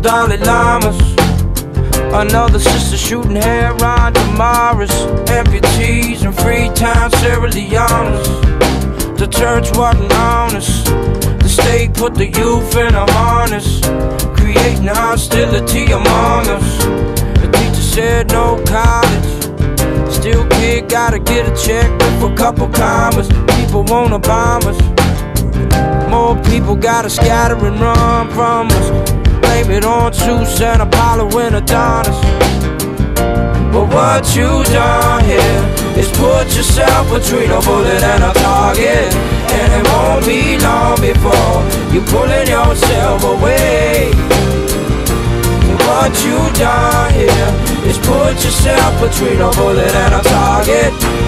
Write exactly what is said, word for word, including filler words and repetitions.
Dalai Lamas. Another sister shooting heroin Damaris. Amputees in Freetown, Sierra Leone's. The church wasn't honest. The state put the youth in a harness, creating hostility among us. The teacher said no college. Still kid gotta get a check with a couple commas. People wanna bomb us. More people gotta scatter and run from us. Blame it on Zeus and Apollo and Adonis. But what you done here is put yourself between a bullet and a target, and it won't be long before you pulling yourself away. And what you done here is put yourself between a bullet and a target,